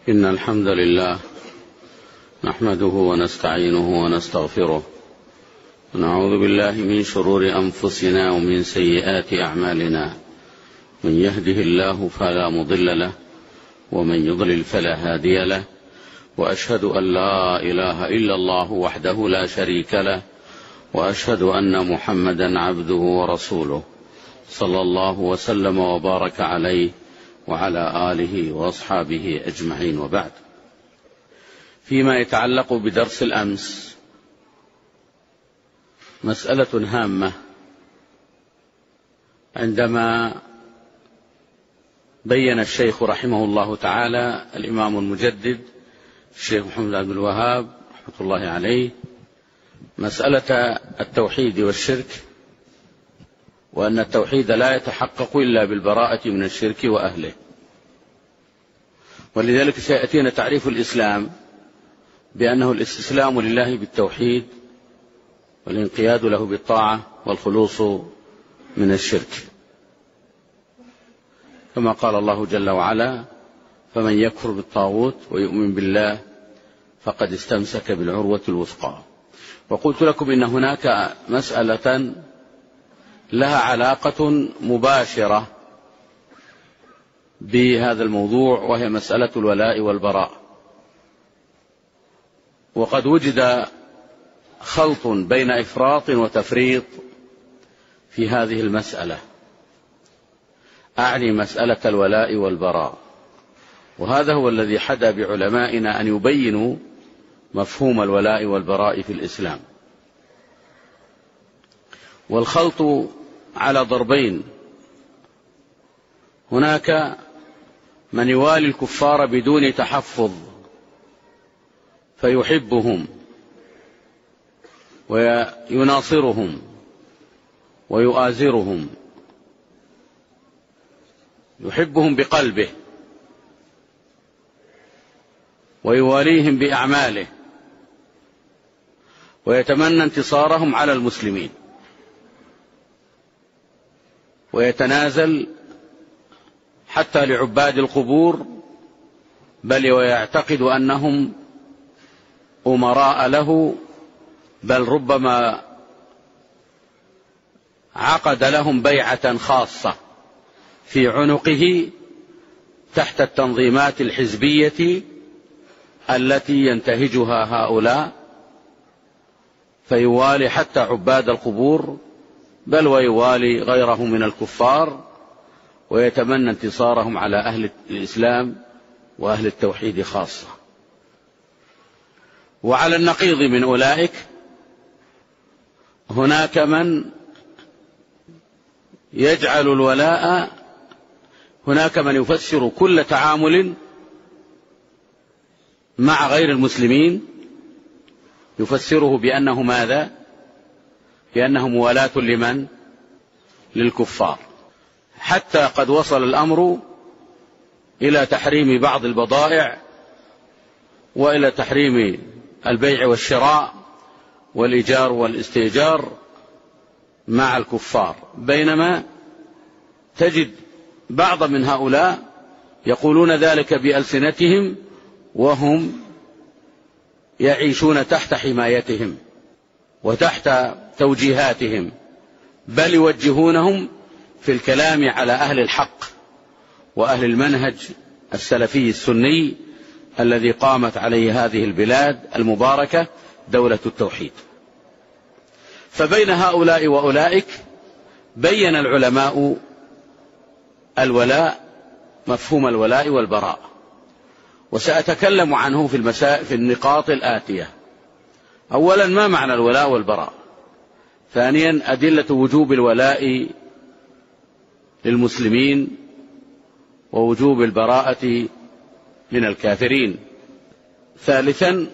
إن الحمد لله نحمده ونستعينه ونستغفره ونعوذ بالله من شرور أنفسنا ومن سيئات أعمالنا. من يهده الله فلا مضل له ومن يضلل فلا هادي له، وأشهد أن لا إله إلا الله وحده لا شريك له، وأشهد أن محمدا عبده ورسوله صلى الله وسلم وبارك عليه وعلى آله وأصحابه أجمعين، وبعد. فيما يتعلق بدرس الأمس مسألة هامة، عندما بين الشيخ رحمه الله تعالى الإمام المجدد الشيخ محمد بن عبد الوهاب رحمة الله عليه مسألة التوحيد والشرك، وأن التوحيد لا يتحقق إلا بالبراءة من الشرك وأهله. ولذلك سيأتينا تعريف الإسلام بأنه الاستسلام لله بالتوحيد والانقياد له بالطاعة والخلوص من الشرك، كما قال الله جل وعلا: فمن يكفر بالطاغوت ويؤمن بالله فقد استمسك بالعروة الوثقى. وقلت لكم إن هناك مسألة لها علاقة مباشرة بهذا الموضوع، وهي مسألة الولاء والبراء. وقد وجد خلط بين إفراط وتفريط في هذه المسألة، أعني مسألة الولاء والبراء، وهذا هو الذي حدا بعلمائنا أن يبينوا مفهوم الولاء والبراء في الإسلام. والخلط على ضربين: هناك من يوالي الكفار بدون تحفظ فيحبهم ويناصرهم ويؤازرهم، يحبهم بقلبه ويواليهم بأعماله ويتمنى انتصارهم على المسلمين، ويتنازل حتى لعباد القبور، بل ويعتقد أنهم أمراء له، بل ربما عقد لهم بيعة خاصة في عنقه تحت التنظيمات الحزبية التي ينتهجها هؤلاء، فيوالي حتى عباد القبور، بل ويوالي غيره من الكفار، ويتمنى انتصارهم على أهل الإسلام وأهل التوحيد خاصة. وعلى النقيض من أولئك هناك من يجعل الولاء، هناك من يفسر كل تعامل مع غير المسلمين يفسره بأنه ماذا؟ بأنه موالاة لمن؟ للكفار، حتى قد وصل الأمر إلى تحريم بعض البضائع، وإلى تحريم البيع والشراء والإيجار والاستئجار مع الكفار، بينما تجد بعض من هؤلاء يقولون ذلك بألسنتهم وهم يعيشون تحت حمايتهم وتحت توجيهاتهم، بل يوجهونهم في الكلام على أهل الحق وأهل المنهج السلفي السني الذي قامت عليه هذه البلاد المباركة دولة التوحيد. فبين هؤلاء وأولئك بين العلماء الولاء، مفهوم الولاء والبراء، وسأتكلم عنه في النقاط الآتية: أولا، ما معنى الولاء والبراء؟ ثانيا، أدلة وجوب الولاء للمسلمين ووجوب البراءة من الكافرين. ثالثا،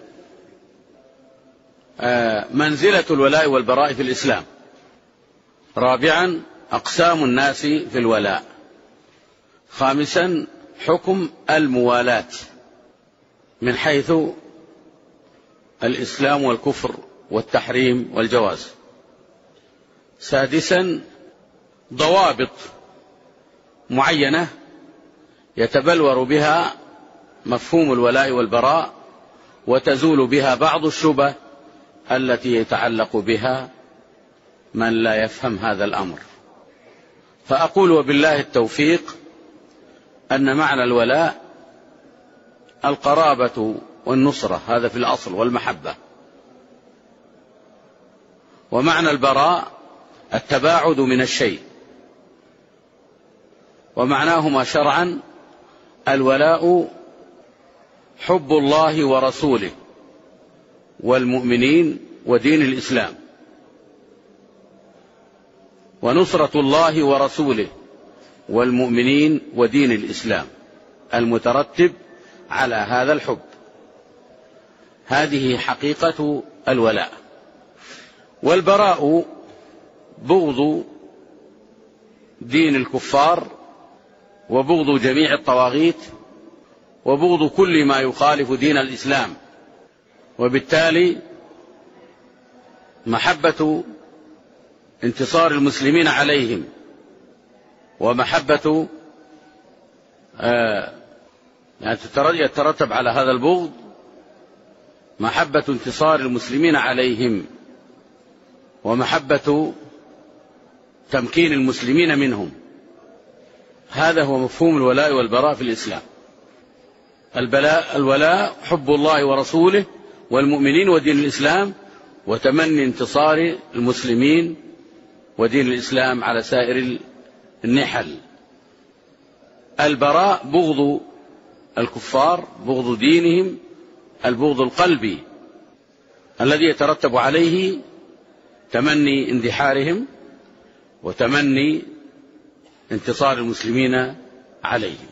منزلة الولاء والبراء في الإسلام. رابعا، أقسام الناس في الولاء. خامسا، حكم الموالاة من حيث الإسلام والكفر والتحريم والجواز. سادسا، ضوابط معينة يتبلور بها مفهوم الولاء والبراء وتزول بها بعض الشبه التي يتعلق بها من لا يفهم هذا الأمر. فأقول وبالله التوفيق أن معنى الولاء القرابة والنصرة، هذا في الأصل، والمحبة. ومعنى البراء التباعد من الشيء. ومعناهما شرعا الولاء حب الله ورسوله والمؤمنين ودين الإسلام، ونصرة الله ورسوله والمؤمنين ودين الإسلام المترتب على هذا الحب. هذه حقيقة الولاء. والبراء بغض دين الكفار وبغض جميع الطواغيت وبغض كل ما يخالف دين الإسلام، وبالتالي محبة انتصار المسلمين عليهم ومحبة يعني يترتب على هذا البغض محبة انتصار المسلمين عليهم ومحبة تمكين المسلمين منهم. هذا هو مفهوم الولاء والبراء في الإسلام. الولاء حب الله ورسوله والمؤمنين ودين الإسلام وتمني انتصار المسلمين ودين الإسلام على سائر النحل. البراء بغض الكفار، بغض دينهم، البغض القلبي الذي يترتب عليه تمني اندحارهم وتمني انتصار المسلمين عليهم.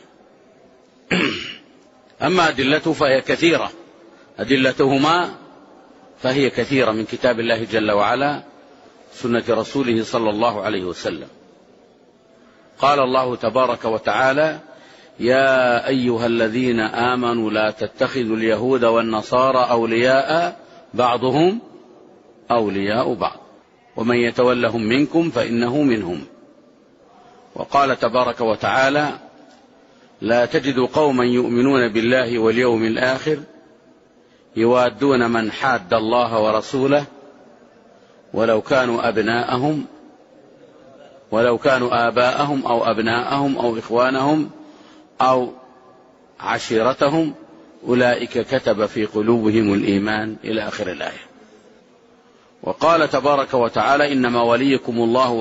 أما أدلته فهي كثيرة، أدلتهما فهي كثيرة من كتاب الله جل وعلا سنة رسوله صلى الله عليه وسلم. قال الله تبارك وتعالى: يا أيها الذين آمنوا لا تتخذوا اليهود والنصارى أولياء بعضهم أولياء بعض ومن يتولهم منكم فإنه منهم. وقال تبارك وتعالى: لا تجد قوما يؤمنون بالله واليوم الآخر يوادون من حاد الله ورسوله ولو كانوا آباءهم أو أبناءهم أو إخوانهم أو عشيرتهم أولئك كتب في قلوبهم الإيمان إلى آخر الآية. وقال تبارك وتعالى: إنما وليكم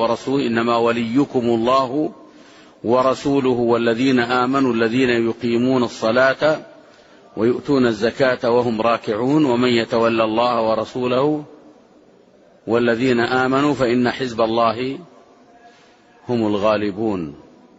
الله ورسوله والذين آمنوا الذين يقيمون الصلاة ويؤتون الزكاة وهم راكعون ومن يتولى الله ورسوله والذين آمنوا فإن حزب الله هم الغالبون.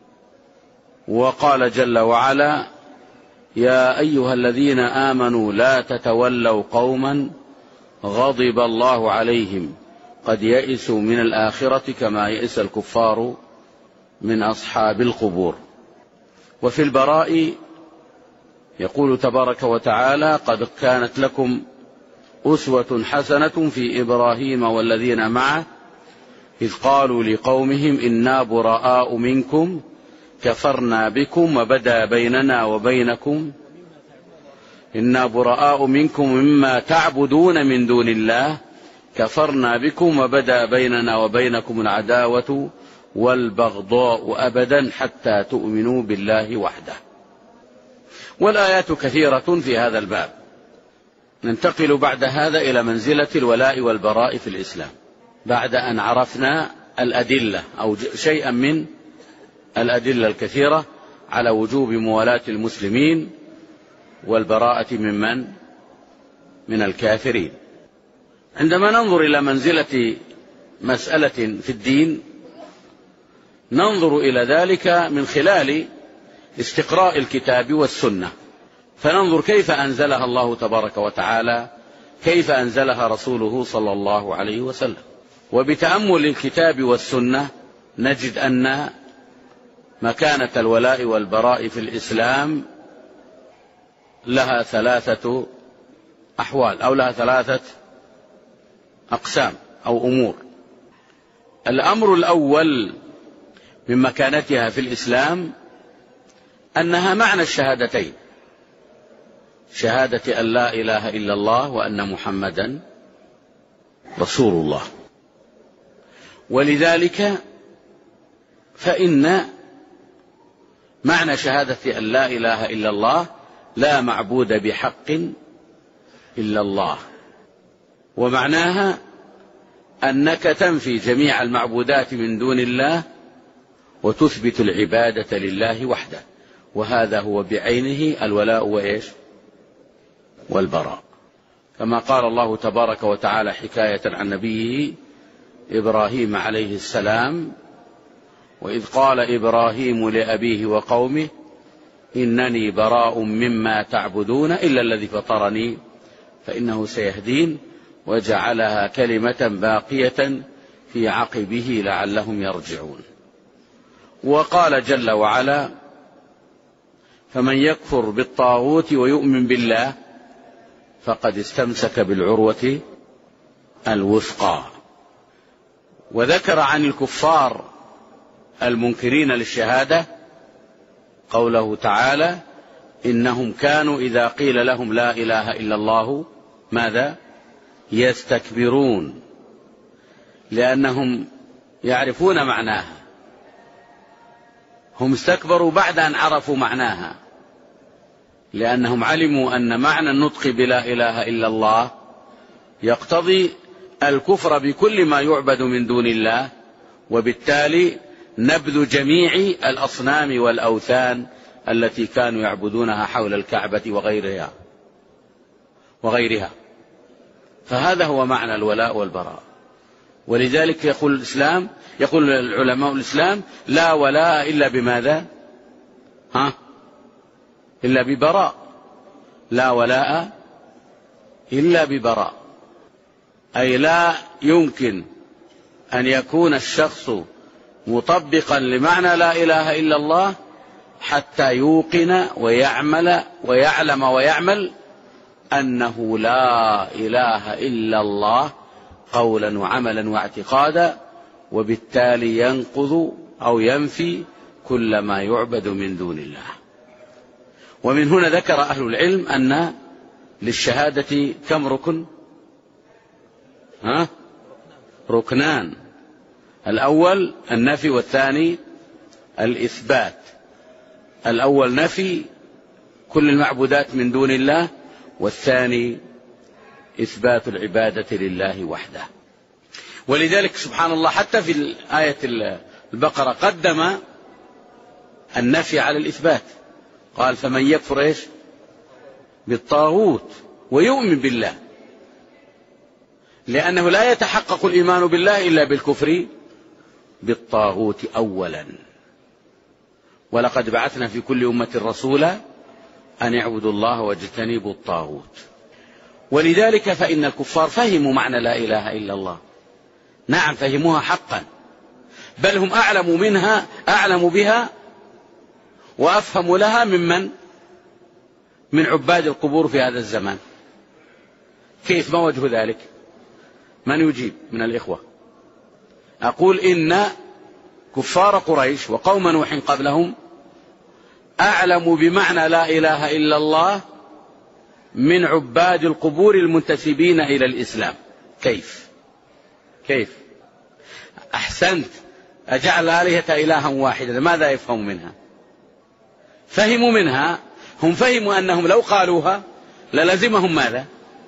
وقال جل وعلا: يا أيها الذين آمنوا لا تتولوا قوما غضب الله عليهم قد يئسوا من الآخرة كما يئس الكفار من أصحاب القبور. وفي البراء يقول تبارك وتعالى: قد كانت لكم أسوة حسنة في إبراهيم والذين معه إذ قالوا لقومهم إنا براء منكم كفرنا بكم وبدا مما تعبدون من دون الله كفرنا بكم وبدا بيننا وبينكم العداوة والبغضاء أبدا حتى تؤمنوا بالله وحده. والآيات كثيرة في هذا الباب. ننتقل بعد هذا إلى منزلة الولاء والبراء في الإسلام بعد أن عرفنا الأدلة أو شيئا من الأدلة الكثيرة على وجوب موالاة المسلمين والبراءة من الكافرين. عندما ننظر إلى منزلة مسألة في الدين ننظر إلى ذلك من خلال استقراء الكتاب والسنة، فننظر كيف أنزلها الله تبارك وتعالى، كيف أنزلها رسوله صلى الله عليه وسلم. وبتأمل الكتاب والسنة نجد أن مكانة الولاء والبراء في الإسلام لها ثلاثة أحوال أو لها ثلاثة أقسام أو أمور. الأمر الأول من مكانتها في الإسلام أنها معنى الشهادتين، شهادة أن لا إله إلا الله وأن محمدا رسول الله. ولذلك فإن معنى شهادة أن لا إله إلا الله لا معبود بحق إلا الله، ومعناها أنك تنفي جميع المعبودات من دون الله وتثبت العبادة لله وحده، وهذا هو بعينه الولاء وإيش والبراء، كما قال الله تبارك وتعالى حكاية عن نبيه إبراهيم عليه السلام: وإذ قال إبراهيم لأبيه وقومه إنني براء مما تعبدون إلا الذي فطرني فإنه سيهدين، وجعلها كلمة باقية في عقبه لعلهم يرجعون. وقال جل وعلا: فمن يكفر بالطاغوت ويؤمن بالله فقد استمسك بالعروة الوثقى. وذكر عن الكفار المنكرين للشهادة قوله تعالى: إنهم كانوا إذا قيل لهم لا إله إلا الله ماذا؟ يستكبرون، لأنهم يعرفون معناها، هم استكبروا بعد أن عرفوا معناها، لأنهم علموا أن معنى النطق بلا إله إلا الله يقتضي الكفر بكل ما يعبد من دون الله، وبالتالي نبذ جميع الأصنام والأوثان التي كانوا يعبدونها حول الكعبة وغيرها. فهذا هو معنى الولاء والبراء. ولذلك يقول العلماء الإسلام: لا ولاء إلا بماذا؟ إلا ببراء. لا ولاء إلا ببراء، أي لا يمكن أن يكون الشخص مطبقا لمعنى لا إله إلا الله حتى يوقن ويعلم ويعمل أنه لا إله إلا الله قولا وعملا واعتقادا، وبالتالي ينقض أو ينفي كل ما يعبد من دون الله. ومن هنا ذكر أهل العلم أن للشهادة كم ركن؟ ركنان: الأول النفي والثاني الإثبات. الأول نفي كل المعبودات من دون الله، والثاني إثبات العبادة لله وحده. ولذلك سبحان الله حتى في آية البقرة قدم النفي على الإثبات، قال: فمن يكفر بالطاغوت ويؤمن بالله، لأنه لا يتحقق الإيمان بالله إلا بالكفر بالطاغوت أولا. ولقد بعثنا في كل أمة رسولا أن يعبدوا الله واجتنبوا الطاغوت. ولذلك فإن الكفار فهموا معنى لا إله إلا الله، نعم فهموها حقا، بل هم أعلم بها وأفهم لها من عباد القبور في هذا الزمان. كيف؟ ما وجه ذلك؟ من يجيب من الإخوة؟ أقول إن كفار قريش وقوم نوح قبلهم أعلم بمعنى لا إله إلا الله من عباد القبور المنتسبين إلى الإسلام. كيف؟ أحسنت، أجعل الآلهة إلها واحدا، ماذا يفهم منها؟ فهموا منها، هم فهموا أنهم لو قالوها للزمهم ماذا؟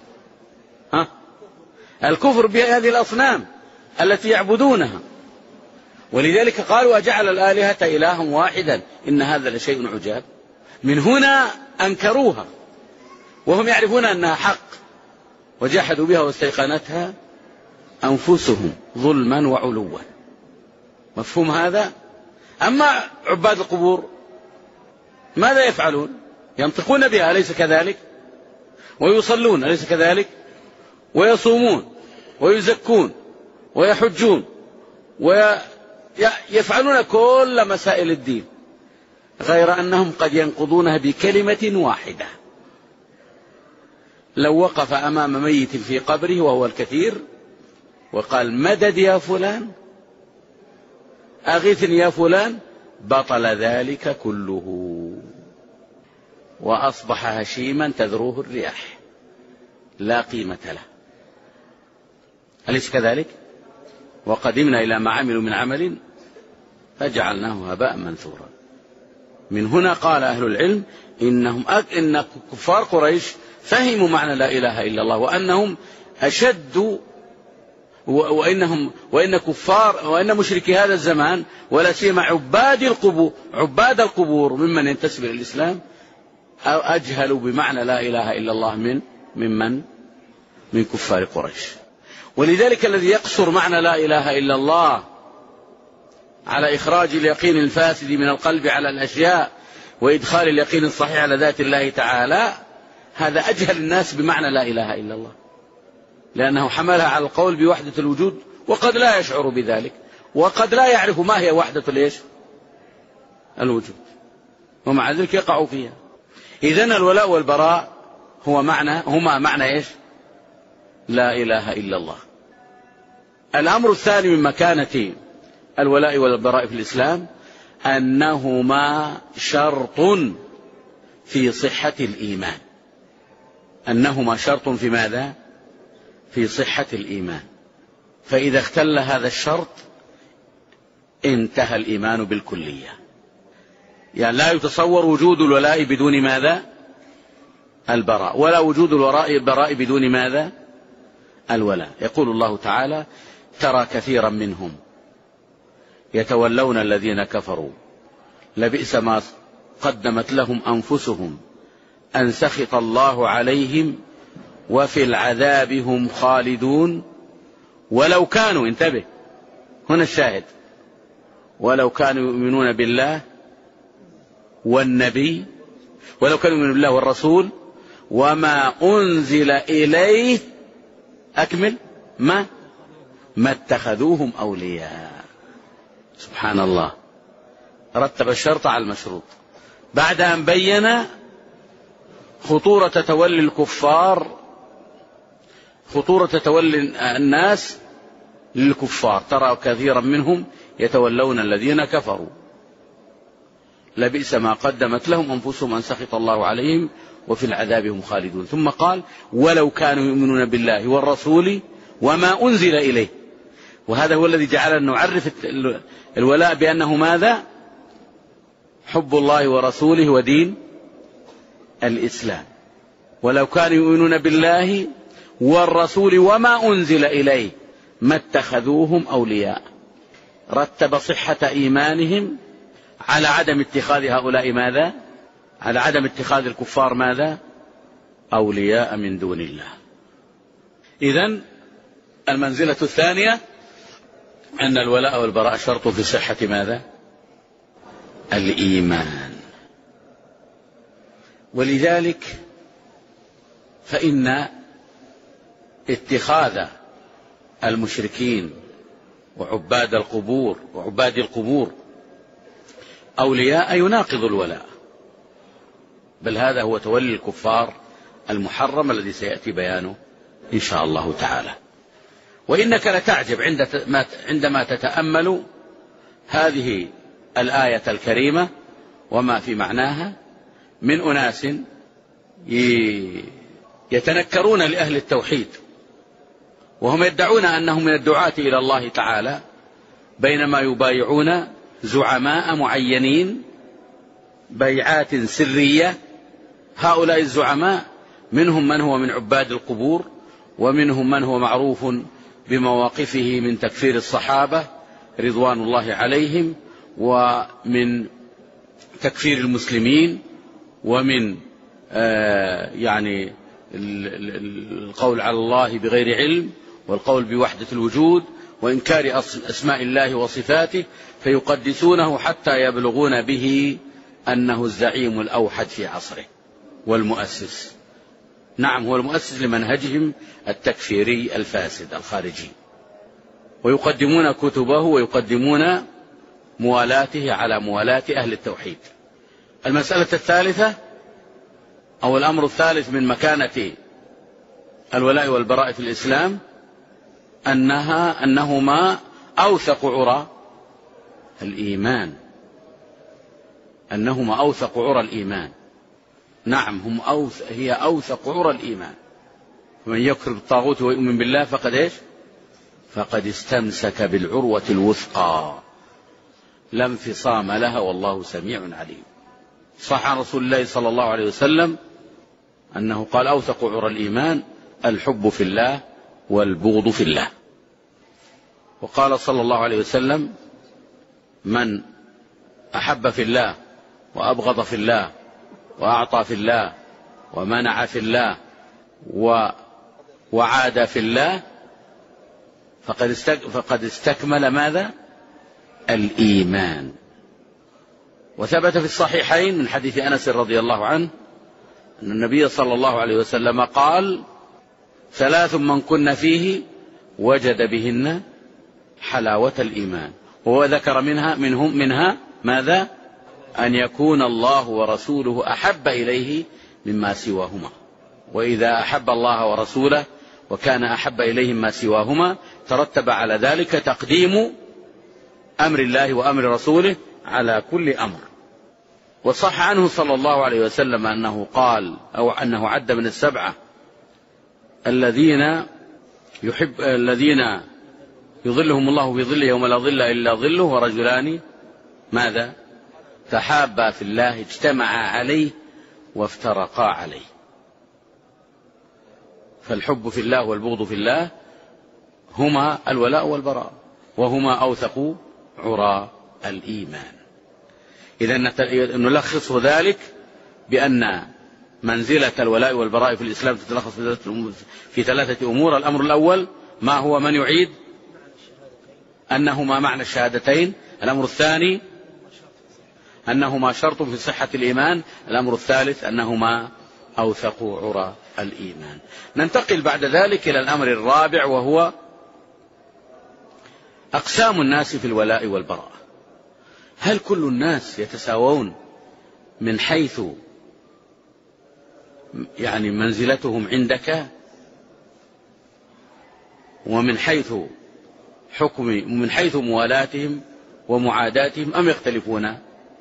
الكفر بهذه الأصنام التي يعبدونها. ولذلك قالوا: أجعل الآلهة إلها واحدا إن هذا لشيء عجاب. من هنا أنكروها وهم يعرفون أنها حق، وجحدوا بها واستيقنتها أنفسهم ظلما وعلوا. مفهوم هذا؟ أما عباد القبور ماذا يفعلون؟ ينطقون بها، أليس كذلك؟ ويصلون، أليس كذلك؟ ويصومون ويزكون ويحجون ويفعلون كل مسائل الدين، غير أنهم قد ينقضونها بكلمة واحدة. لو وقف أمام ميت في قبره وهو الكثير وقال: مدد يا فلان، أغثني يا فلان، بطل ذلك كله. وأصبح هشيما تذروه الرياح لا قيمة له. أليس كذلك؟ وقدمنا إلى ما عملوا من عمل فجعلناه هباء منثورا. من هنا قال أهل العلم إن كفار قريش فهموا معنى لا إله إلا الله، وأنهم أشد، وإن مشركي هذا الزمان ولا سيما عباد القبور ممن ينتسب إلى الإسلام أجهلوا بمعنى لا إله إلا الله من كفار قريش. ولذلك الذي يقصر معنى لا إله إلا الله على إخراج اليقين الفاسد من القلب على الأشياء وإدخال اليقين الصحيح على ذات الله تعالى، هذا أجهل الناس بمعنى لا إله إلا الله، لأنه حملها على القول بوحدة الوجود وقد لا يشعر بذلك، وقد لا يعرف ما هي وحدة الوجود، ومع ذلك يقع فيها. إذن الولاء والبراء هما معنى لا إله إلا الله. الأمر الثاني من مكانة الولاء والبراء في الإسلام أنهما شرط في صحة الإيمان. أنهما شرط في ماذا؟ في صحة الإيمان. فإذا اختل هذا الشرط انتهى الإيمان بالكلية. يعني لا يتصور وجود الولاء بدون ماذا؟ البراء، ولا وجود البراء بدون ماذا؟ الولاء. يقول الله تعالى: ترى كثيرا منهم يتولون الذين كفروا لبئس ما قدمت لهم أنفسهم أن سخط الله عليهم وفي العذاب هم خالدون ولو كانوا، انتبه هنا الشاهد، ولو كانوا يؤمنون بالله والنبي، ولو كانوا يؤمنون بالله والرسول وما أنزل إليه، أكمل، ما اتخذوهم أولياء. سبحان الله، رتب الشرط على المشروط بعد أن بين خطورة تولي الكفار، خطورة تولي الناس للكفار. ترى كثيرا منهم يتولون الذين كفروا لبئس ما قدمت لهم أنفسهم أن سخط الله عليهم وفي العذاب هم خالدون. ثم قال: ولو كانوا يؤمنون بالله والرسول وما أنزل إليه. وهذا هو الذي جعلنا نعرف الولاء بأنه ماذا؟ حب الله ورسوله ودين الإسلام. ولو كانوا يؤمنون بالله والرسول وما أنزل إليه ما اتخذوهم أولياء. رتب صحة إيمانهم على عدم اتخاذ هؤلاء ماذا؟ على عدم اتخاذ الكفار ماذا؟ أولياء من دون الله. إذن المنزلة الثانية أن الولاء والبراء شرط في صحة ماذا؟ الإيمان. ولذلك فإن اتخاذ المشركين وعباد القبور أولياء يناقض الولاء، بل هذا هو تولي الكفار المحرم الذي سيأتي بيانه إن شاء الله تعالى. وإنك لتعجب عندما تتأمل هذه الآية الكريمة وما في معناها من أناس يتنكرون لأهل التوحيد وهم يدعون أنهم من الدعاة إلى الله تعالى، بينما يبايعون زعماء معينين بيعات سرية. هؤلاء الزعماء منهم من هو من عباد القبور، ومنهم من هو معروف بمواقفه من تكفير الصحابة رضوان الله عليهم، ومن تكفير المسلمين، ومن يعني القول على الله بغير علم، والقول بوحدة الوجود، وإنكار أسماء الله وصفاته، فيقدسونه حتى يبلغون به أنه الزعيم الأوحد في عصره والمؤسس. نعم، هو المؤسس لمنهجهم التكفيري الفاسد الخارجي، ويقدمون كتبه ويقدمون موالاته على موالاة أهل التوحيد. المسألة الثالثة أو الأمر الثالث من مكانة الولاء والبراء في الإسلام أنهما أوثق عرى الإيمان. أنهما أوثق عرى الإيمان. نعم هي أوثق عرى الإيمان. ومن يكفر بالطاغوت ويؤمن بالله فقد إيش؟ فقد استمسك بالعروة الوثقى لا انفصام لها والله سميع عليم. صح عن رسول الله صلى الله عليه وسلم أنه قال أوثق عرى الإيمان الحب في الله والبغض في الله. وقال صلى الله عليه وسلم من أحب في الله وأبغض في الله وأعطى في الله ومنع في الله وعاد في الله فقد استكمل ماذا؟ الإيمان. وثبت في الصحيحين من حديث أنس رضي الله عنه أن النبي صلى الله عليه وسلم قال 3 من كن فيه وجد بهن حلاوة الإيمان. وهو ذكر منها ماذا؟ أن يكون الله ورسوله أحب إليه مما سواهما. وإذا أحب الله ورسوله وكان أحب إليه ما سواهما ترتب على ذلك تقديم أمر الله وأمر رسوله على كل أمر. وصح عنه صلى الله عليه وسلم أنه قال أو أنه عد من 7 الذين يظلهم الله في ظله يوم لا ظل إلا ظله ورجلان ماذا؟ تحابا في الله اجتمعا عليه وافترقا عليه. فالحب في الله والبغض في الله هما الولاء والبراء وهما أوثق عرى الإيمان. إذا نلخص ذلك بأن منزلة الولاء والبراء في الإسلام تتلخص في 3 أمور. الأمر الأول ما هو؟ من يعيد أنهما معنى الشهادتين. الأمر الثاني أنهما شرط في صحة الإيمان. الأمر الثالث أنهما أوثق عرى الإيمان. ننتقل بعد ذلك إلى الأمر الرابع وهو أقسام الناس في الولاء والبراء. هل كل الناس يتساوون من حيث يعني منزلتهم عندك ومن حيث ومن حيث موالاتهم ومعاداتهم أم يختلفون؟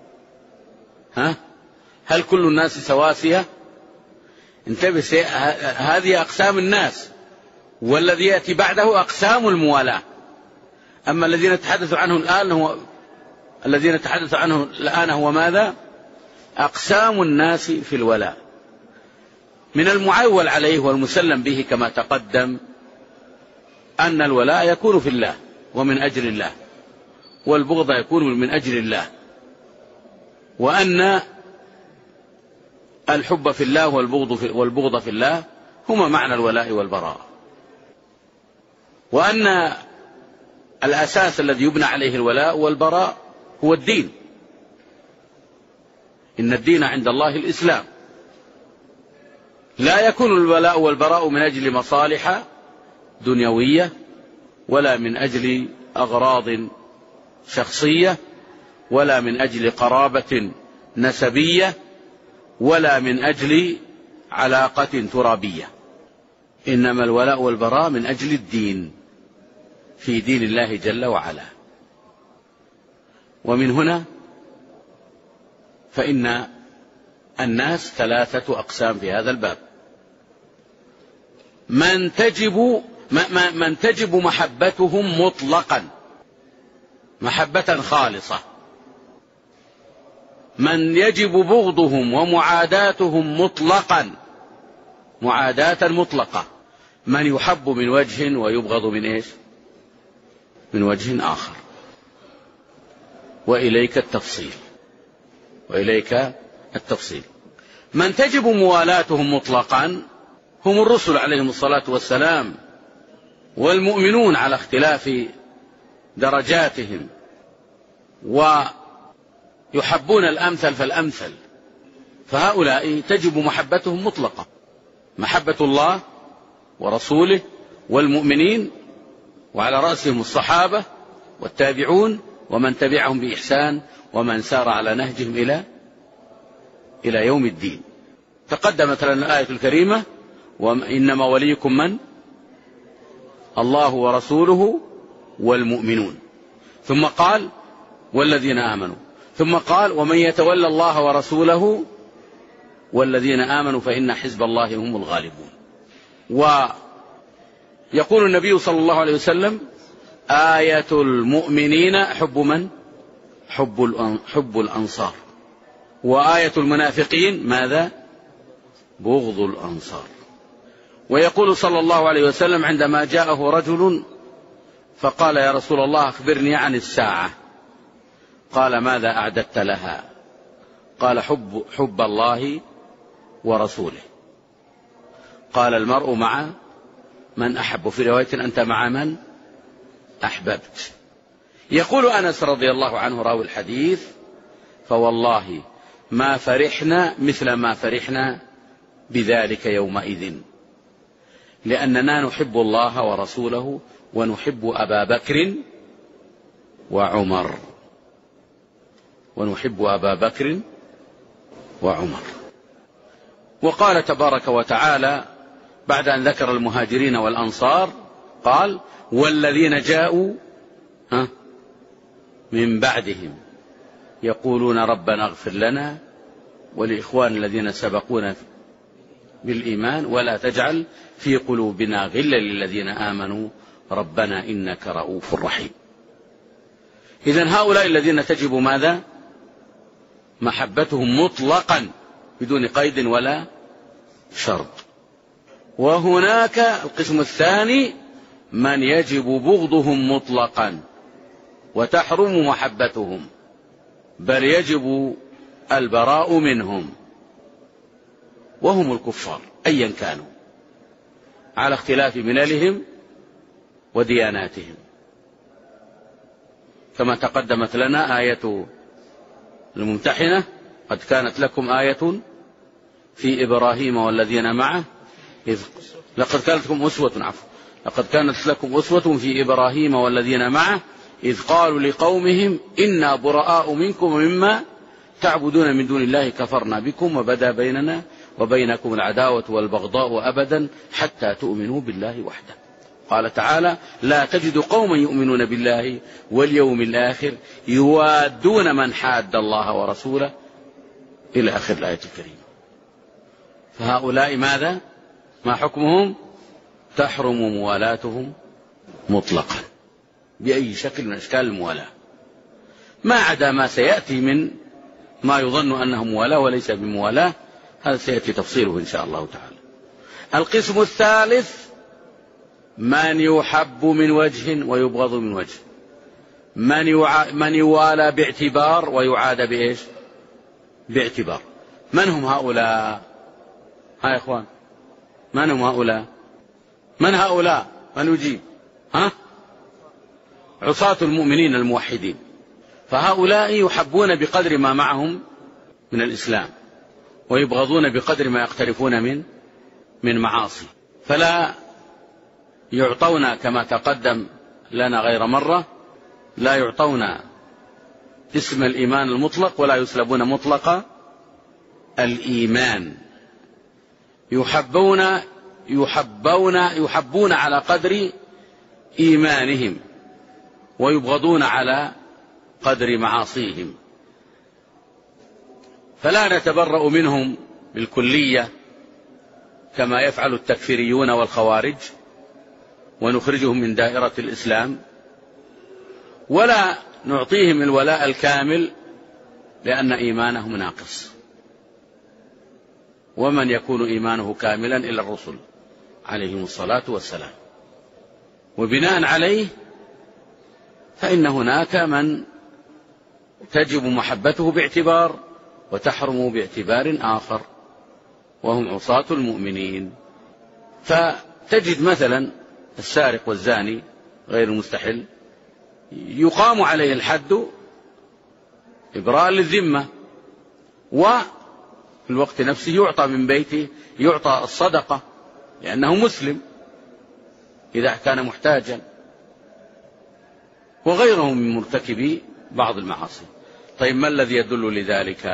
هل كل الناس سواسية؟ انتبه، هذه أقسام الناس، والذي يأتي بعده أقسام الموالاة. أما الذين نتحدث عنه الآن هو ماذا؟ أقسام الناس في الولاء. من المعول عليه والمسلم به كما تقدم أن الولاء يكون في الله ومن أجل الله، والبغض يكون من أجل الله، وأن الحب في الله والبغض في الله هما معنى الولاء والبراء، وأن الأساس الذي يبنى عليه الولاء والبراء هو الدين. إن الدين عند الله الإسلام. لا يكون الولاء والبراء من أجل مصالح دنيوية ولا من أجل أغراض شخصية ولا من أجل قرابة نسبية ولا من أجل علاقة ترابية. إنما الولاء والبراء من أجل الدين، في دين الله جل وعلا. ومن هنا فإن الناس 3 أقسام في هذا الباب. من تجب محبتهم مطلقا محبة خالصة، من يجب بغضهم ومعاداتهم مطلقا معاداة مطلقة، من يحب من وجه ويبغض من إيش؟ من وجه آخر. وإليك التفصيل. من تجب موالاتهم مطلقا هم الرسل عليهم الصلاة والسلام والمؤمنون على اختلاف درجاتهم، ويحبون الأمثل فالأمثل، فهؤلاء تجب محبتهم مطلقة، محبة الله ورسوله والمؤمنين، وعلى رأسهم الصحابة والتابعون ومن تبعهم بإحسان ومن سار على نهجهم إلى يوم الدين. تقدمت لنا الآية الكريمة وإنما وليكم من؟ الله ورسوله والمؤمنون، ثم قال والذين آمنوا، ثم قال ومن يتولى الله ورسوله والذين آمنوا فإن حزب الله هم الغالبون. ويقول النبي صلى الله عليه وسلم: آية المؤمنين حب من؟ حب الأنصار. وآية المنافقين ماذا؟ بغض الأنصار. ويقول صلى الله عليه وسلم عندما جاءه رجل فقال: يا رسول الله أخبرني عن الساعة. قال: ماذا أعددت لها؟ قال: حب الله ورسوله. قال: المرء مع من أحب. في رواية: أنت مع من أحببت. يقول أنس رضي الله عنه راوي الحديث: فوالله ما فرحنا مثل ما فرحنا بذلك يومئذ، لأننا نحب الله ورسوله ونحب أبا بكر وعمر. ونحب أبا بكر وعمر. وقال تبارك وتعالى بعد أن ذكر المهاجرين والأنصار قال: والذين جاءوا من بعدهم يقولون ربنا اغفر لنا ولإخوان الذين سبقونا بالإيمان ولا تجعل في قلوبنا غلا للذين آمنوا ربنا إنك رؤوف رحيم. إذن هؤلاء الذين تجب ماذا؟ محبتهم مطلقا بدون قيد ولا شرط. وهناك القسم الثاني من يجب بغضهم مطلقا وتحرم محبتهم، بل يجب البراء منهم، وهم الكفار أيا كانوا على اختلاف مللهم ودياناتهم، كما تقدمت لنا آية الممتحنة: قد كانت لكم آية في إبراهيم والذين معه لقد كانت لكم أسوة في إبراهيم والذين معه إذ قالوا لقومهم إنا براء منكم ومما تعبدون من دون الله كفرنا بكم وبدا بيننا وبينكم العداوة والبغضاء أبدا حتى تؤمنوا بالله وحده. قال تعالى: لا تجد قوما يؤمنون بالله واليوم الآخر يوادون من حاد الله ورسوله إلى آخر الآية الكريمة. فهؤلاء ماذا؟ ما حكمهم؟ تحرم موالاتهم مطلقا بأي شكل من أشكال الموالاة، ما عدا ما سيأتي من ما يظن أنه موالاة وليس بموالاة، هذا سيأتي تفصيله إن شاء الله تعالى. القسم الثالث من يحب من وجه ويبغض من وجه، من يوالى باعتبار ويعاد بإيش؟ باعتبار. من هم هؤلاء؟ يا إخوان، من هم هؤلاء؟ من هؤلاء؟ من يجيب؟ عصاة المؤمنين الموحدين. فهؤلاء يحبون بقدر ما معهم من الإسلام، ويبغضون بقدر ما يقترفون من معاصي، فلا يعطون كما تقدم لنا غير مرة، لا يعطون اسم الإيمان المطلق ولا يسلبون مطلق الإيمان. يحبون على قدر إيمانهم ويبغضون على قدر معاصيهم، فلا نتبرأ منهم بالكلية كما يفعل التكفيريون والخوارج ونخرجهم من دائرة الإسلام، ولا نعطيهم الولاء الكامل لأن إيمانهم ناقص. ومن يكون إيمانه كاملا إلا الرسل عليهم الصلاة والسلام. وبناء عليه فإن هناك من تجب محبته باعتبار وتحرم باعتبار آخر، وهم عصاة المؤمنين. فتجد مثلا السارق والزاني غير المستحل يقام عليه الحد إبراء للذمة، وفي الوقت نفسه يعطى من بيته، يعطى الصدقة لأنه مسلم إذا كان محتاجا، وغيرهم من مرتكبي بعض المعاصي. طيب ما الذي يدل لذلك؟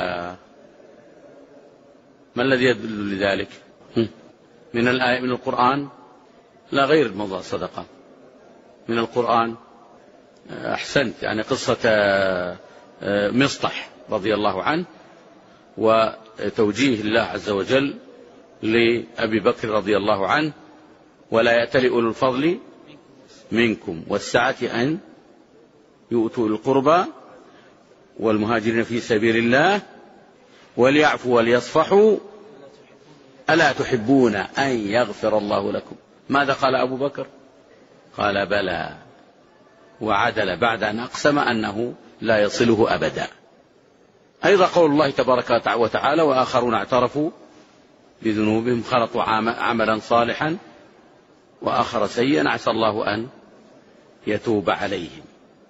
ما الذي يدل لذلك؟ من الآية من القرآن؟ لا، غير موضوع الصدقة. من القرآن أحسنت، يعني قصة مصطح رضي الله عنه، توجيه الله عز وجل لأبي بكر رضي الله عنه: ولا يأتل أولو الفضل منكم والسعة أن يؤتوا القربى والمهاجرين في سبيل الله وليعفوا وليصفحوا ألا تحبون أن يغفر الله لكم. ماذا قال أبو بكر؟ قال: بلى، وعدل بعد أن أقسم أنه لا يصله أبدا. أيضا قول الله تبارك وتعالى: وآخرون اعترفوا بذنوبهم خلطوا عملا صالحا وآخر سيئا عسى الله أن يتوب عليهم.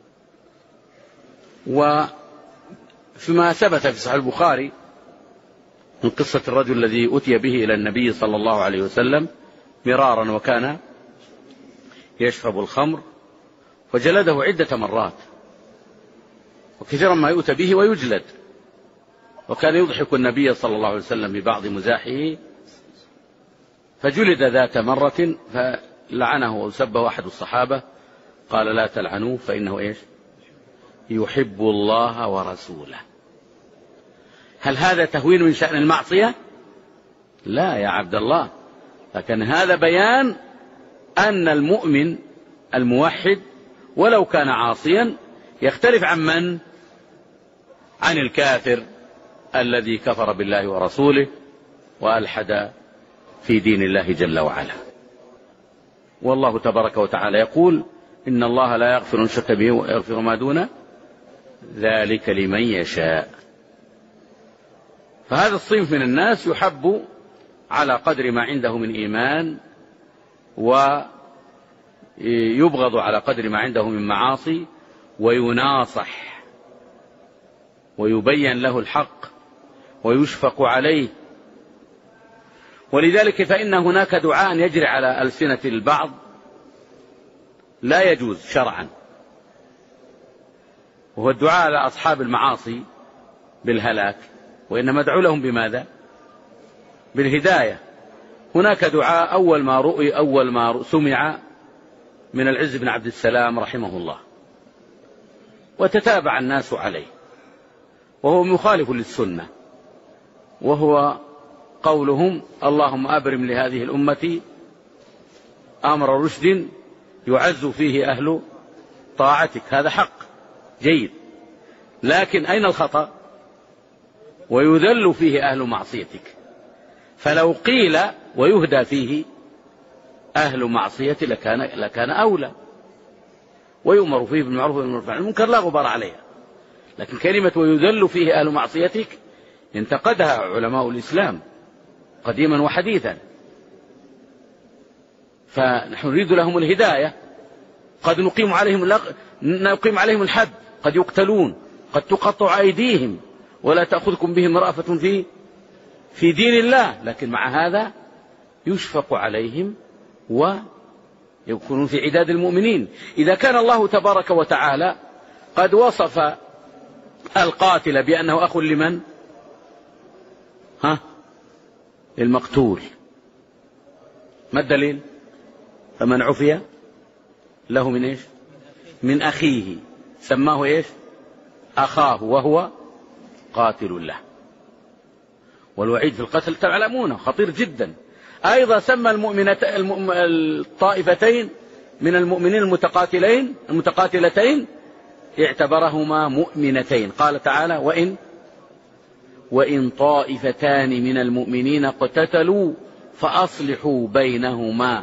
وفيما ثبت في صحيح البخاري من قصة الرجل الذي أتي به إلى النبي صلى الله عليه وسلم مرارا وكان يشرب الخمر فجلده عدة مرات، وكثيرا ما يؤتى به ويجلد، وكان يضحك النبي صلى الله عليه وسلم ببعض مزاحه، فجلد ذات مرة فلعنه وسبه أحد الصحابة، قال: لا تلعنوه فإنه إيش؟ يحب الله ورسوله. هل هذا تهوين من شأن المعصية؟ لا يا عبد الله، لكن هذا بيان أن المؤمن الموحد ولو كان عاصيا يختلف عن من؟ عن الكافر الذي كفر بالله ورسوله وألحد في دين الله جل وعلا. والله تبارك وتعالى يقول: إن الله لا يغفر أن يشرك به ويغفر ما دون ذلك لمن يشاء. فهذا الصنف من الناس يحب على قدر ما عنده من إيمان، ويبغض على قدر ما عنده من معاصي، ويناصح ويبين له الحق ويشفق عليه. ولذلك فإن هناك دعاء يجري على ألسنة البعض لا يجوز شرعا، وهو الدعاء على أصحاب المعاصي بالهلاك، وإنما ادعو لهم بماذا؟ بالهداية. هناك دعاء أول ما سمع من العز بن عبد السلام رحمه الله، وتتابع الناس عليه، وهو مخالف للسنة، وهو قولهم: اللهم أبرم لهذه الأمة أمر رشد يعز فيه أهل طاعتك. هذا حق جيد، لكن أين الخطأ؟ ويذل فيه أهل معصيتك. فلو قيل ويهدى فيه أهل معصية لكان أولى، ويؤمر فيه بالمعروف والنهي عن المنكر لا غبار عليها. لكن كلمة ويذل فيه أهل معصيتك انتقدها علماء الإسلام قديما وحديثا، فنحن نريد لهم الهداية. قد نقيم عليهم الحد، قد يقتلون، قد تقطع أيديهم، ولا تأخذكم بهم رأفة في دين الله، لكن مع هذا يشفق عليهم ويكونون في عداد المؤمنين. إذا كان الله تبارك وتعالى قد وصف القاتل بأنه أخ لمن؟ المقتول. ما الدليل؟ فمن عفي له من إيش؟ من أخيه سماه إيش؟ أخاه، وهو قاتل له. والوعيد في القتل تعلمونه خطير جدا. أيضا سمى الطائفتين من المؤمنين المتقاتلتين اعتبرهما مؤمنتين. قال تعالى: وإن طائفتان من المؤمنين اقتتلوا فأصلحوا بينهما.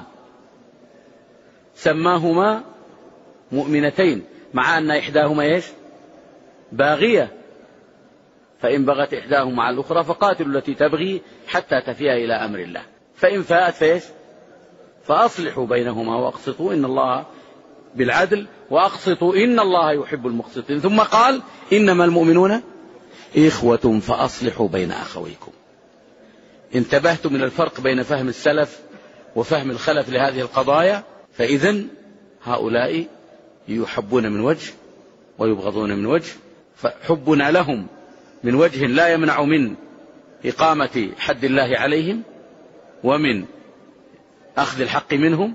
سماهما مؤمنتين، مع أن إحداهما إيش؟ باغية، فإن بغت إحداهما على الأخرى فقاتلوا التي تبغي حتى تفيء إلى أمر الله، فإن فاءت فإيش؟ فأصلحوا بينهما وأقسطوا إن الله بالعدل وأقسطوا إن الله يحب المقسطين. ثم قال: إنما المؤمنون إخوة فأصلحوا بين أخويكم. انتبهتم من الفرق بين فهم السلف وفهم الخلف لهذه القضايا؟ فإذن هؤلاء يحبون من وجه ويبغضون من وجه، فحبنا لهم من وجه لا يمنع من إقامة حد الله عليهم ومن أخذ الحق منهم،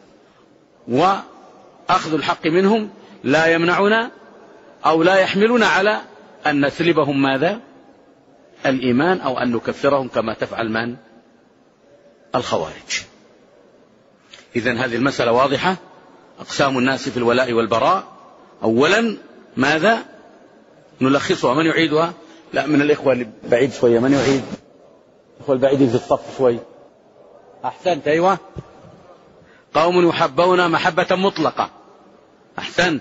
وأخذ الحق منهم لا يمنعنا أو لا يحملنا على أن نسلبهم ماذا؟ الإيمان أو أن نكفرهم كما تفعل من؟ الخوارج. إذن هذه المسألة واضحة. أقسام الناس في الولاء والبراء. أولا ماذا؟ نلخصها. من يعيدها؟ لا، من الإخوة اللي بعيد شوية. من يعيد؟ الإخوة البعيدين في الصف شوي. أحسنت. أيوة. قوم يحبون محبة مطلقة. أحسنت.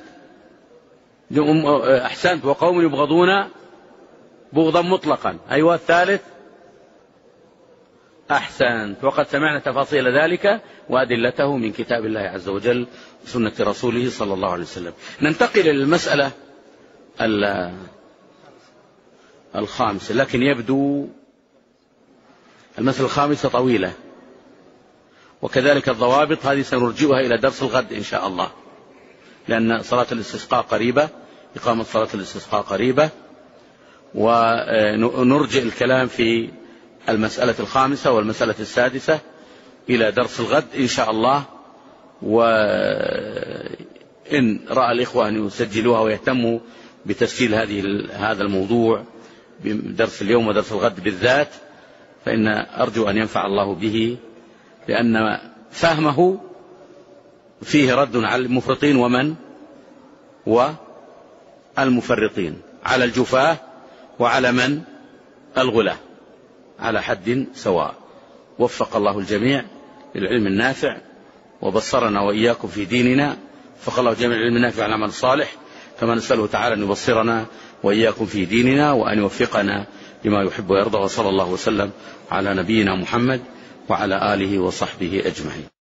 أحسنت. وقوم يبغضون بغضا مطلقا. أيوة. الثالث. أحسنت. وقد سمعنا تفاصيل ذلك وأدلته من كتاب الله عز وجل وسنة رسوله صلى الله عليه وسلم. ننتقل إلى المسألة الخامسة، لكن يبدو المسألة الخامسة طويلة، وكذلك الضوابط هذه سنرجئها إلى درس الغد إن شاء الله، لأن صلاة الاستسقاء قريبة، إقامة صلاة الاستسقاء قريبة، ونرجئ الكلام في المسألة الخامسة والمسألة السادسة إلى درس الغد إن شاء الله. وإن رأى الإخوة أن يسجلوها ويهتموا بتسجيل هذا الموضوع بدرس اليوم ودرس الغد بالذات، فإن أرجو أن ينفع الله به، لأن فهمه فيه رد على المفرطين ومن والمفرطين، على الجفاة وعلى من الغلاة، على حد سواء. وفق الله الجميع للعلم النافع، وبصرنا وإياكم في ديننا. وفق الله الجميع للعلم النافع على العمل الصالح، كما نسأله تعالى أن يبصرنا وإياكم في ديننا، وأن يوفقنا لما يحب ويرضى. وصلى الله وسلم على نبينا محمد وعلى آله وصحبه أجمعين.